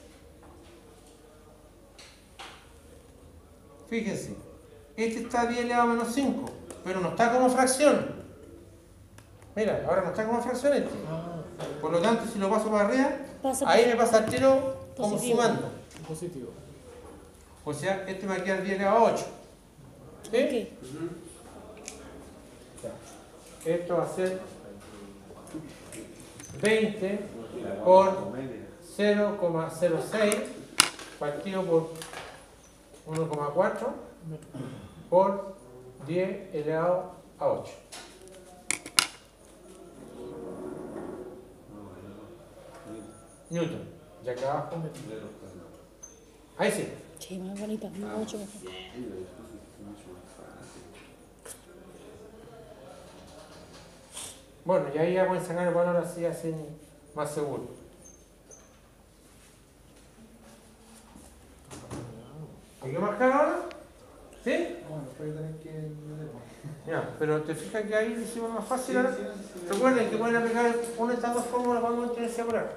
fíjense, este está diez elevado a menos cinco, pero no está como fracción. Mira, ahora no está como fracción este. Por lo tanto, si lo paso para arriba,
Pasa
ahí me pasa el tiro como
Positivo.
sumando.
Positivo.
O sea, este me va a quedar diez elevado a ocho. ¿Sí?
¿Qué?
Esto va a ser veinte por cero coma cero seis partido por uno coma cuatro por diez elevado a ocho. Newton. Y acá abajo. Ahí sí.
Sí, más bonita, mucho mejor.
Bueno, y ahí ya pueden sacar el valor así, así más seguro. ¿Hay que marcar ahora? ¿Sí?
Bueno, puede tener que.
Ya, pero te fijas que ahí lo hicimos más fácil ahora. Recuerden que pueden aplicar una de estas dos fórmulas cuando entren a separar.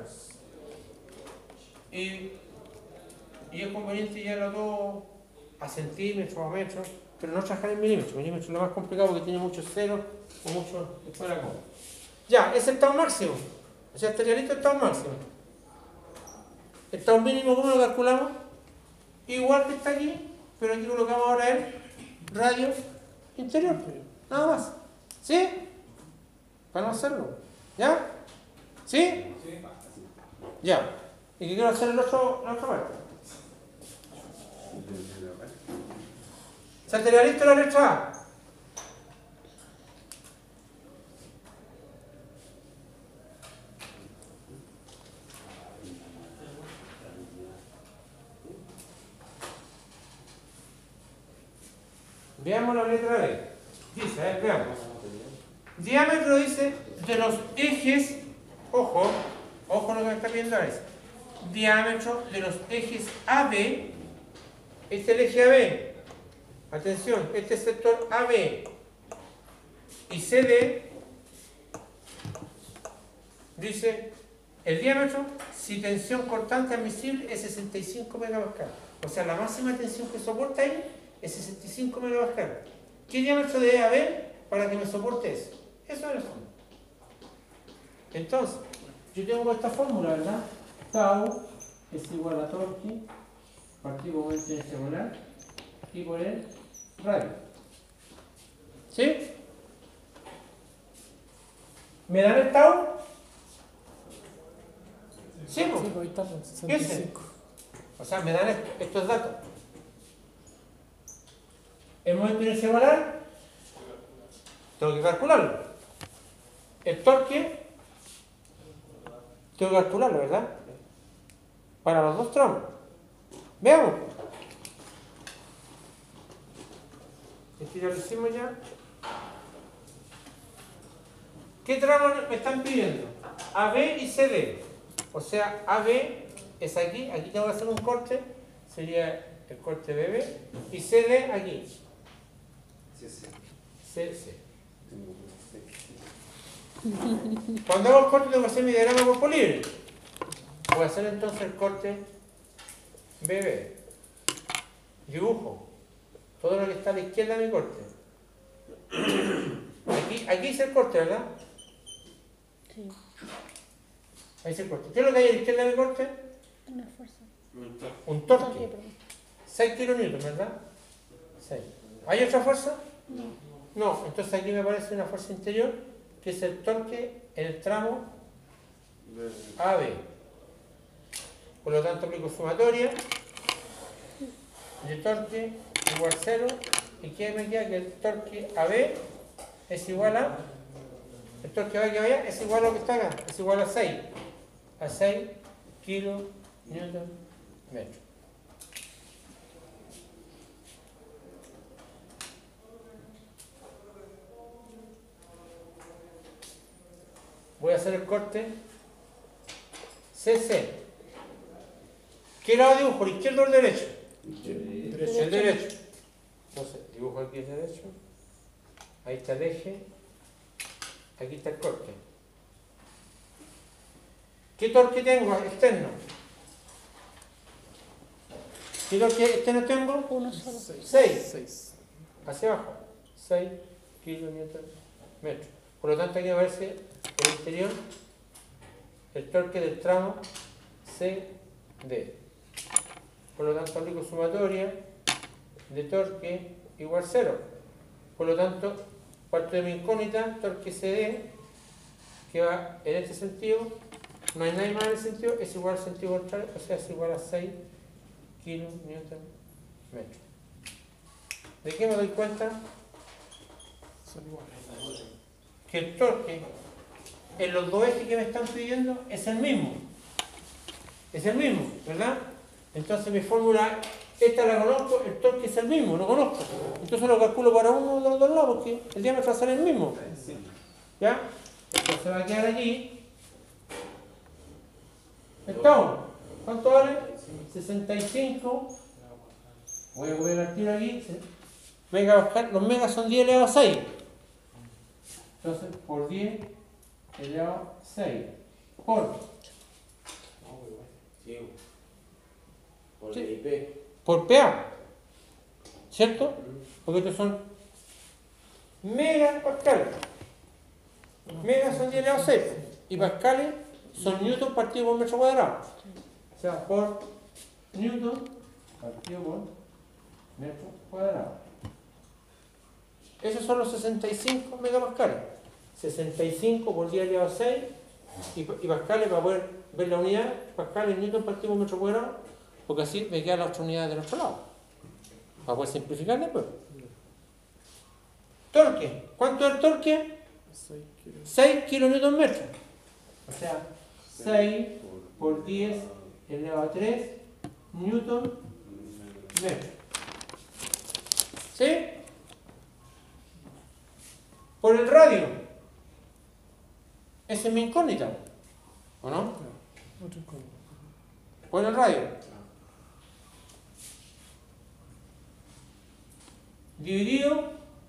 Y, y es conveniente ya los dos a centímetros, a metros, pero no trabajar en milímetros. Milímetros es lo más complicado porque tiene muchos ceros o muchos después de la coma. Ya, ese es el estado máximo. O sea, estaría listo el estado máximo. El estado mínimo, ¿cómo lo calculamos? Igual que está aquí, pero aquí colocamos ahora el radio interior. Nada más. ¿Sí? Para no hacerlo. ¿Ya? ¿Sí? Ya. ¿Y qué quiero hacer en la otra parte? ¿Se estaría listo la letra A? Veamos la letra B. Dice, a ver, veamos. Diámetro dice de los ejes, ojo, ojo lo que me está pidiendo ahora es, diámetro de los ejes A B, este es el eje A B, atención, este es el sector A B, y C D, dice, el diámetro, si tensión cortante admisible es sesenta y cinco megapascal, o sea, la máxima tensión que soporta ahí es sesenta y cinco megapascal. ¿Qué diámetro debe haber para que me soporte eso? Eso es el fondo. Entonces, yo tengo esta fórmula, ¿verdad? Tau es igual a torque partido por momento inercia polar y por el radio. ¿Sí? ¿Me dan el tau? Sí,
Sí,
pues.
pues ahí está, pues, sesenta y cinco.
O sea, me dan est- estos datos. El momento de inercia polar, tengo que calcularlo. El torque, tengo que calcularlo, ¿verdad? Para los dos tramos. Veamos. Este ya lo hicimos ya. ¿Qué tramos me están pidiendo? A B y C D. O sea, A B es aquí, aquí tengo que hacer un corte, sería el corte B B, y C D aquí.
sí, sí.
C C. Cuando hago el corte tengo que hacer mi diagrama de cuerpo libre. Voy a hacer entonces el corte B B. Dibujo todo lo que está a la izquierda de mi corte. aquí hice el corte, ¿verdad?
Sí,
Ahí hice el corte. ¿Qué es lo que hay a la izquierda del corte?
una fuerza.
Un
Torque,
torque.
perdón.
seis kilonewtons, ¿verdad? seis. ¿Hay otra fuerza?
No.
No, entonces aquí me aparece una fuerza interior, que es el torque en el tramo A B. Por lo tanto, aplico sumatoria de torque igual cero. ¿Y qué me queda? Que el torque A B es igual a... El torque A B que vaya es igual a lo que está acá, es igual a seis. A seis kilonewton metro. Voy a hacer el corte C C. ¿Qué lado dibujo? ¿Por izquierdo o el derecho? El derecho. Entonces, dibujo aquí el derecho. Ahí está el eje. Aquí está el corte. ¿Qué torque tengo externo? ¿Qué torque externo tengo?
Uno solo.
seis.
seis.
Hacia abajo. seis kilonewton metro. Por lo tanto, aquí aparece el interior, el torque del tramo C D. Por lo tanto, aplico sumatoria de torque igual cero. Por lo tanto, parto de mi incógnita, torque C D, que va en este sentido, no hay nada más en el sentido, es igual al sentido contrario, o sea, es igual a seis kilonewton metro. ¿De qué me doy cuenta?
Son iguales.
Que el torque en los dos ejes que me están pidiendo es el mismo. Es el mismo, ¿verdad? Entonces mi fórmula, esta la conozco, el torque es el mismo, lo conozco. Entonces lo calculo para uno de los dos lados porque el diámetro va a ser el mismo. ¿Ya? Entonces va a quedar aquí. ¿Estamos? ¿Cuánto vale? sesenta y cinco. Voy a poner el tiro aquí. Venga a buscar, los megas son diez elevado a seis. Entonces, por diez elevado a seis. Por,
Por
Sí.
el I P.
por P A. ¿Cierto? Porque estos son megapascales. Megas son diez elevado a seis. Y pascales son newton partido por metro cuadrado. O sea, por newton partido por metro cuadrado. Esos son los sesenta y cinco megapascales. sesenta y cinco por diez elevado a seis. Y, y pascales, para poder ver la unidad, pascales, newton partido por metro cuadrado, porque así me quedan las otras unidades del otro lado. Para poder simplificar después. Torque. ¿Cuánto es el torque?
seis kilos.
seis kilonewton metro. O sea, seis por diez elevado a tres newton metro. ¿Sí? Por el radio. Esa es mi incógnita. ¿O no?
Otro incógnito.
Por el radio. Dividido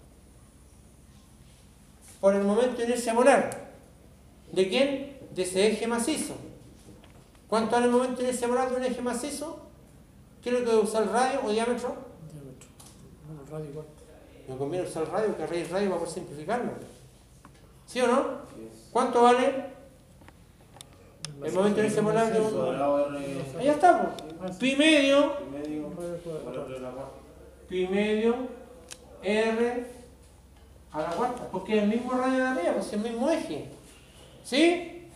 por el momento de inercia molar. ¿De quién? De ese eje macizo. ¿Cuánto es el momento de inercia molar de un eje macizo? ¿Qué es lo que debe usar, radio o diámetro?
Diámetro. Bueno, el radio igual.
Me conviene usar el radio, que a raíz radio va por simplificarlo. ¿Sí o no? ¿Cuánto vale el momento de inercia molar de un...
Cuadrado R.
Ahí está, pues. Pi medio,
Y medio.
Radio cuadrado.
Por la cuarta.
pi medio, R a la cuarta, porque es el mismo radio de arriba, pues es el mismo eje. ¿Sí?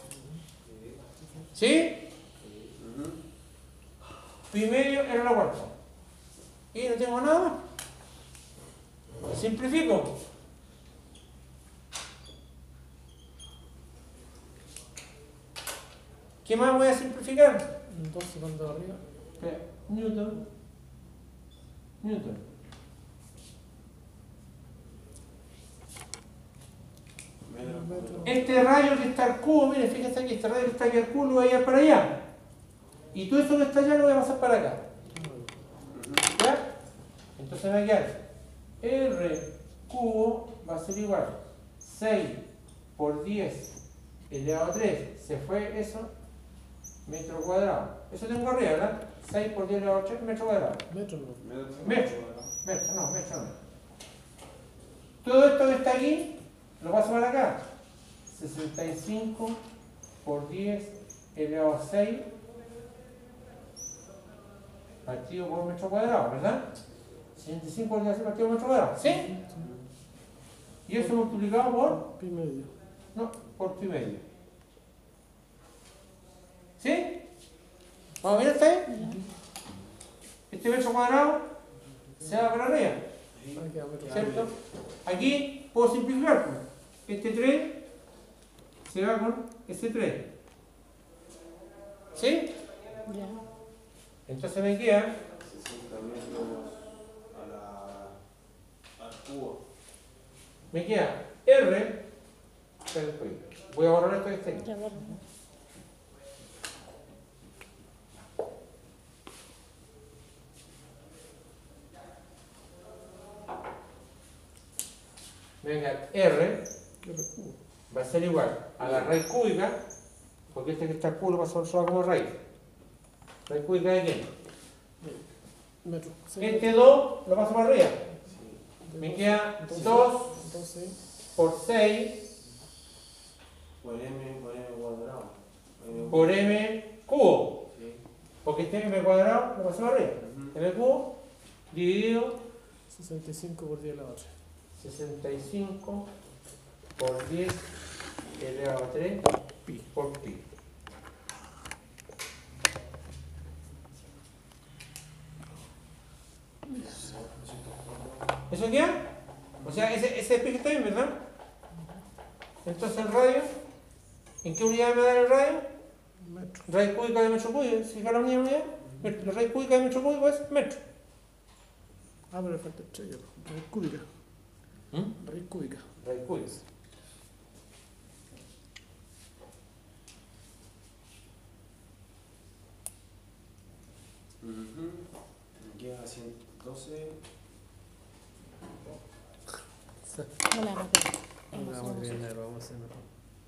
¿Sí? Pi medio, R a la cuarta. Y no tengo nada más. Simplifico. ¿Qué más voy a simplificar?
doce cuando arriba.
Espera, Newton. Newton.
Metro.
Este radio que está al cubo, mire, fíjese aquí, este radio que está aquí al cubo lo voy a ir para allá. Y todo eso que está allá lo voy a pasar para acá. ¿Ya? Entonces va a quedar R cubo va a ser igual seis por diez elevado a tres. Se fue eso, metro cuadrado. Eso tengo arriba, ¿verdad? seis por diez elevado a tres, metro cuadrado.
Metro no.
Metro. Metro, no, metro no. Todo esto que está aquí lo paso para acá. sesenta y cinco por diez elevado a seis partido por metro cuadrado, ¿verdad? sesenta y cinco por diez partido por metro cuadrado, ¿sí? Y eso multiplicado por,
Pi medio.
no, por pi medio. ¿Sí? ¿Vamos a ver este? Este metro cuadrado se va para arriba,
Ah, queda metro
¿cierto?
medio.
Aquí puedo simplificar. Este tres se va con ese tres. ¿Sí?
Ya.
Entonces me queda
sesenta metros a la, al cubo.
Me queda R. Voy a borrar esto que está aquí.
Ya, bueno.
Venga, R
R cubo.
va a ser igual a la raíz cúbica, porque este que está al cubo lo paso solo como raíz. ¿Raíz cúbica de quién?
Metro.
Este dos lo paso para arriba.
Sí.
Me queda
Entonces-
dos
Entonces,
por seis
Por M, por M cuadrado. M
por M cubo.
Sí.
Porque este M cuadrado lo paso para arriba.
Ujú.
M cubo dividido
sesenta y cinco por diez elevado a tres.
sesenta y cinco por diez elevado a tres
Pi.
por pi. ¿Eso queda? O sea, ese, ese pi que está bien, ¿verdad? Entonces el radio, ¿en qué unidad me da el radio?
Metro.
Raíz cúbica de metro cúbico, ¿sí la unidad unidad? La raíz cúbica de metro cúbico es metro.
Ah, pero le falta estrella. Raíz cúbica.
¿Mm?
Raíz cúbica.
Raíz cúbica.
Ujú. Me queda ciento doce.
No la maté.
No, vamos a creer, vamos a hacer mejor.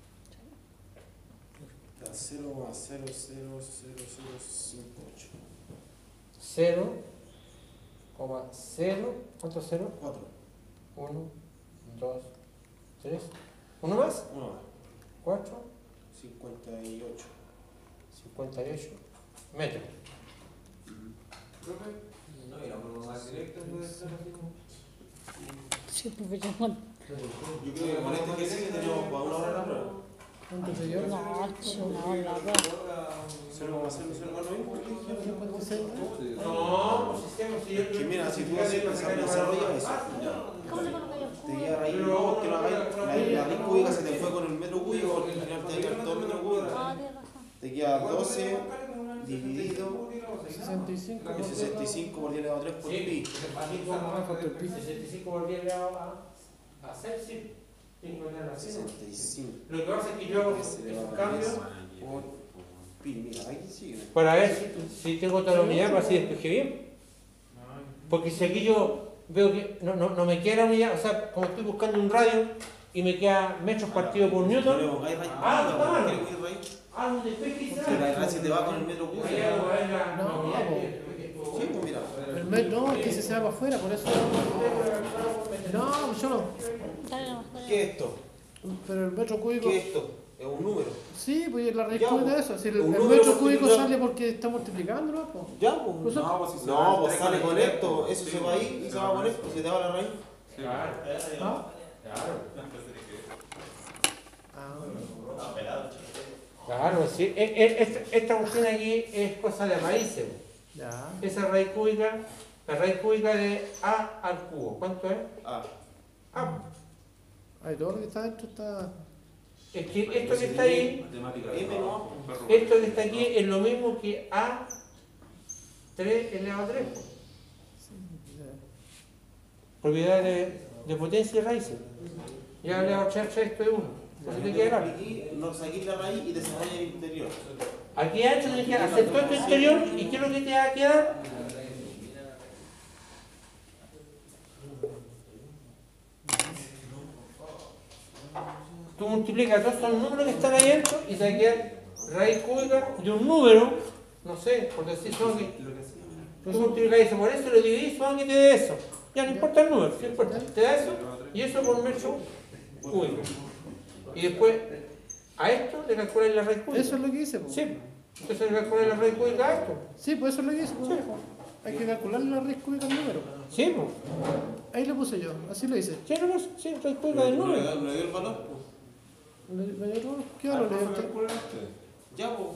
Da cero coma cero cero cero cero cinco ocho.
cero coma cero, ¿cuánto cero?
cuatro.
uno, dos, tres. ¿Uno más?
uno más.
cuatro,
cincuenta y ocho.
cincuenta y ocho metros.
Profe, no era uno más directo, puede ser así como.
Sí, pues yo no.
Yo creo que con este que sigue tenemos para una hora la prueba.
¿Cuánto te dio?
No, che, una hora, bro.
cero coma cero cero nueve.
cincuenta y seis.
No, pues sistema, si yo
Que mira, si tú desarrollas eso,
¿Cómo le van a caer
te queda ahí, no, que no hagáis, la, la raíz cúbica se te fue con el metro cúbico, porque al final te va a quedar todo el metro cúbico.
Ah, tienes razón.
Te queda doce dividido
sesenta y cinco por
en sesenta y cinco por diez elevado a tres por pi.
sesenta y cinco por diez elevado a seis, sí.
sesenta y cinco
Lo que pasa es que yo hago
por diez
esos
elevado a
cambios
tres por pi. Mira, aquí sigue.
para ver si, si tengo toda la unidad para así despejé bien. Porque si aquí yo veo que no, no, no me queda la unidad, o sea, como estoy buscando un radio y me queda metros partido por
No le
newton,
pongáis raíz
Ah,
cúbica,
claro.
porque quiere poner raíz.
hago un despeje y
Porque la raíz se te va con el metro cúbico.
No,
Sí, pues mira.
el metro, no, es que se va para afuera, por eso. No, yo no.
Dale nomás, dale.
¿Qué es esto?
Pero el metro cúbico.
¿Qué es esto? Es un número.
Sí, pues la raíz
Ya,
cúbica
pues,
de eso. Si el,
un
el
número
metro cúbico
multiplicado.
sale porque está multiplicando, ¿no? Pues.
Ya, pues.
Pues,
No, pues si se
No,
va
pues
tres
sale con
el
esto,
tiempo.
eso
Sí,
se va ahí y se va con esto, se te va la raíz.
Claro,
¿Ah?
claro.
Ah,
Claro, sí. E- e- Esta, esta cuestión aquí es cosa de raíces.
ya.
Esa raíz cúbica, la raíz cúbica de A al cubo, ¿cuánto es?
Ah,
A.
Ahí todo lo que está dentro está.
Es que esto que está ahí,
Matemática.
M no.
esto que está aquí es lo mismo que A tres elevado a tres.
Ya.
Propiedad de, de potencia y raíces. Ya le hago charcha esto de uno. Por eso te queda grave.
Aquí no saquís la raíz y desarrolla el interior.
Aquí adentro tienes que hacer todo esto exterior y ¿qué es lo que te va a quedar? Tú multiplicas todos estos números que están ahí dentro y te va a quedar raíz cúbica de un número, no sé, por decir solo que tú multiplicas eso por eso, lo dividís, solo que te dé eso. Ya no importa el número, no importa, te da eso y eso por metro cúbica. Y después, a esto le calculáis la raíz cúbica.
Eso es lo que hice, pues.
Sí, entonces le calculáis la raíz cúbica a esto.
Sí, pues eso es lo que hice. Pues. Hay que calcular la raíz cúbica del número.
Sí, pues.
Ahí lo puse yo, así lo hice.
Sí, no, sí, raíz cúbica del
¿No le
número.
dio- no le dio el valor? Pues.
¿Le- le dio- ¿Qué valor le dio usted?
Ya, pues.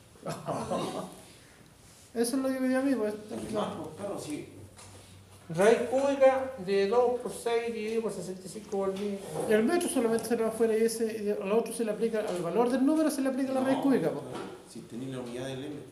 Eso es lo que me dio a mí, pues.
Ah, pues claro, sí.
Raíz cúbica de dos por seis dividido por sesenta y cinco por mil.
Y al metro solamente se lo va afuera y ese, y al otro se le aplica, al valor del número se le aplica la raíz cúbica, pues.
Si tenéis la unidad del M.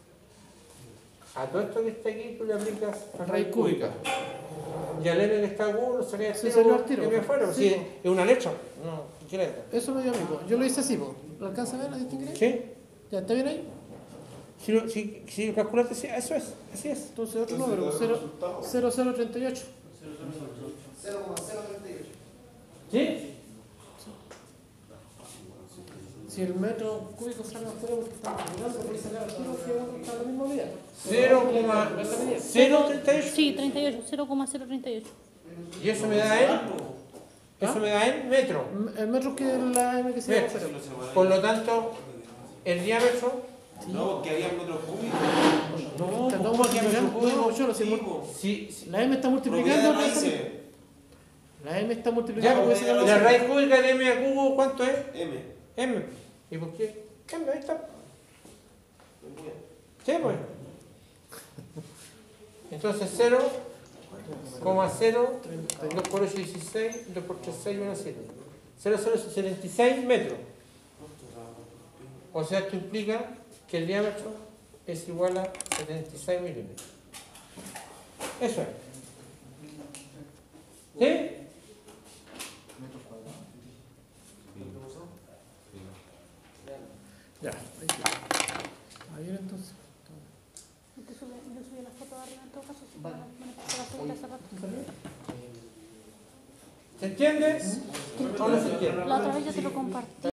A todo esto que está aquí tú le aplicas
La raíz cúbica.
Y al M que está agudo lo sacáis
Sí,
al
se lo
tiro,
al tiro.
que me afuera,
Sí,
sí,
po.
es una leche. No, ¿qué letra?
Eso me dio a mí, pues. Yo lo hice así, pues. ¿Lo alcanza a ver? ¿Lo distingue ahí?
Sí.
¿Ya está bien ahí?
Si, lo- si, si lo calculaste, sí, eso es, así es.
Entonces otro
Entonces,
número,
da el
cero
resultado.
cero cero treinta y ocho.
cero coma cero treinta y ocho.
¿Sí?
Si el metro cúbico sale afuera porque está mirando, por sacar al tiro, que está a la misma medida.
cero coma cero treinta y ocho.
Sí, treinta y ocho, cero coma cero treinta y ocho.
Y eso me da en, eso me da en metro.
El metro que es la M que se llama
Metro.
afuera.
Por lo tanto, el diámetro,
No, porque había metros cúbicos.
no,
Está todo
¿cómo que metro
multiplicando.
cúbico?
No, yo lo sé.
Sí,
mul-
pues.
Si, si-
La M está
Propiedad
multiplicando.
de
la
raíces.
M. La M está
ya,
multiplicando.
pues,
voy a sacar
la
la
raíz cúbica de M a cubo, ¿cuánto es?
M.
M. ¿Y por qué? M, ahí está.
Muy bien.
Sí, pues. Entonces cero coma cero, dos por ocho, dieciséis, dos por tres, seis, uno, siete. cero coma cero setenta y seis metros. O sea, esto implica que el diámetro es igual a setenta y seis milímetros. Eso es. ¿Sí?
Ya, ahí está. Ayer entonces.
Yo subí, yo subí la foto de arriba en todo caso, si van a poner la foto hace rato.
¿Se entiende? ¿O no se entiende?
La otra vez ya te lo compartí.